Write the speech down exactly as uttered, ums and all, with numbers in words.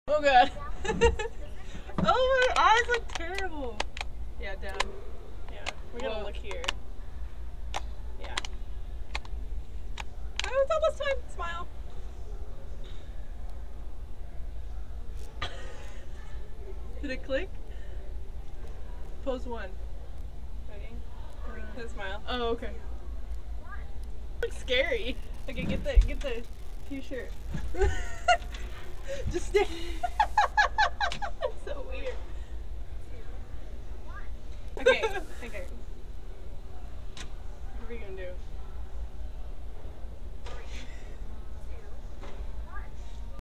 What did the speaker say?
Oh god. Oh, my eyes look terrible. Yeah, down. Yeah, we're gonna Whoa. look here. Yeah. Oh, it's almost time. Smile. Did it click? Pose one. Ready? Uh, smile. Oh, okay. Looks scary. Okay, get the get the t-shirt. Just stay. That's so weird. Okay,